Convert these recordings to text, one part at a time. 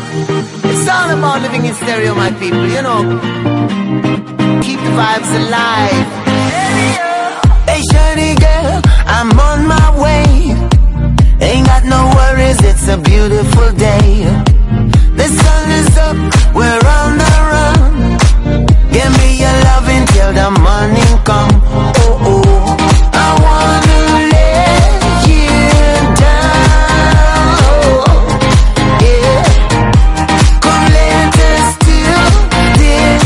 It's all about living in stereo, my people, you know. Keep the vibes alive. Hey, shawty girl, I'm on my way. Ain't got no worries, it's a beautiful day. The sun is up, we're on the run. Give me your loving till the morning come. Oh, oh, I wanna let you down. Yeah, come let us do this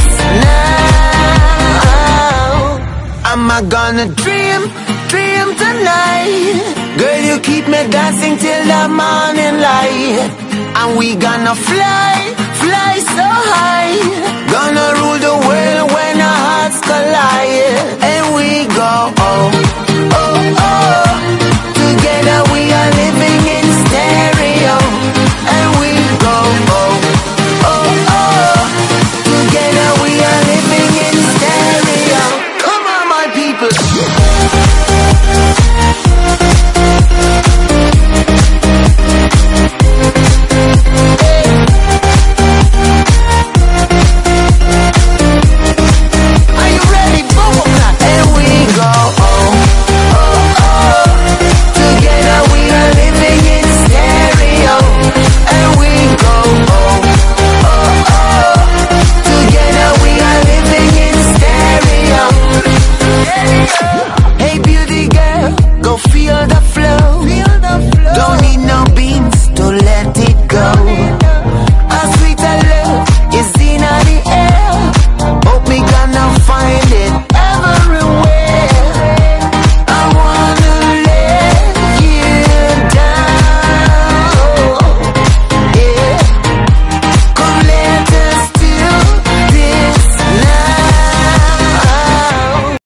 now. Am I gonna dream tonight? Girl, you keep me dancing till the morning light. And we gonna fly so high. Gonna rule the world when our hearts collide. And we go, oh.